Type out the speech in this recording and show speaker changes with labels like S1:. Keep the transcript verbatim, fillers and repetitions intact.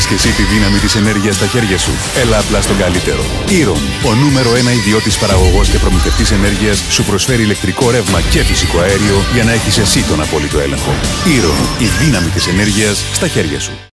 S1: έχεις και εσύ τη δύναμη της ενέργειας στα χέρια σου? Έλα απλά στον καλύτερο. Ήρων, ο νούμερο ένα ιδιώτης παραγωγός και προμηθευτής ενέργειας, σου προσφέρει ηλεκτρικό ρεύμα και φυσικό αέριο για να έχεις εσύ τον απόλυτο έλεγχο. Ήρων, η δύναμη της ενέργειας στα χέρια σου.